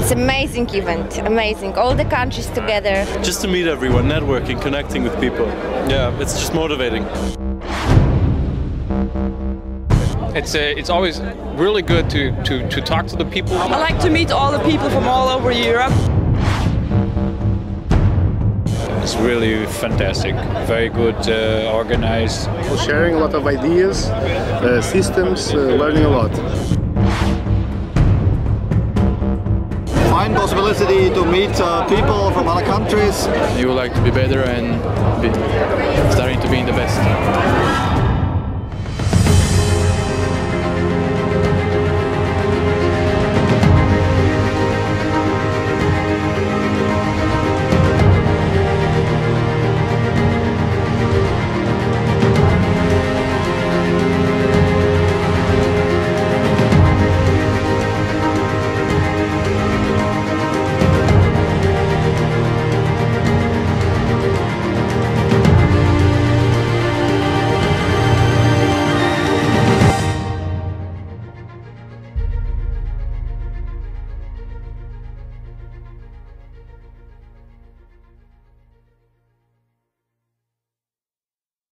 It's an amazing event, amazing. All the countries together. Just to meet everyone, networking, connecting with people. Yeah, it's just motivating. It's always really good to talk to the people. I like to meet all the people from all over Europe. It's really fantastic, very good, organized. Sharing a lot of ideas, systems, learning a lot. Fine possibility to meet people from other countries. You would like to be better and starting to be in the best.